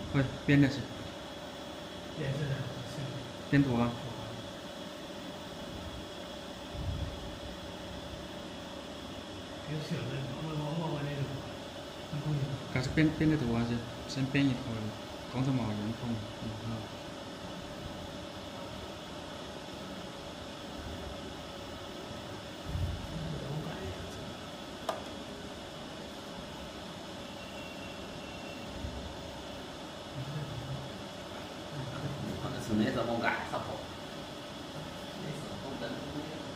会编的是电视的是编图啊， 有小的，我那种，那不行。 还是编的图啊，先编一套光着毛原创，然后是那怎么改啥不？那是不能。